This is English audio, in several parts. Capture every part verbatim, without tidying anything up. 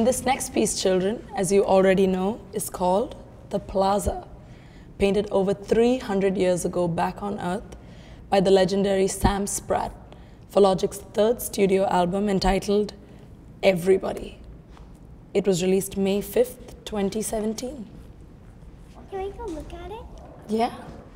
this next piece, children, as you already know, is called The Plaza, painted over three hundred years ago back on Earth by the legendary Sam Spratt for Logic's third studio album entitled Everybody. It was released May fifth, twenty seventeen. Can we go look at it? Yeah.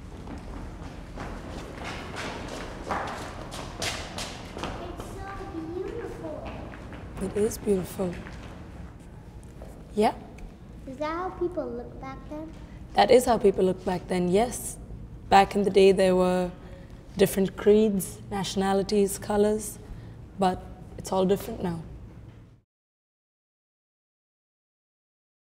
It's so beautiful. It is beautiful. Yeah. Is that how people look back then? That is how people looked back then, yes. Back in the day, there were different creeds, nationalities, colors, but it's all different now.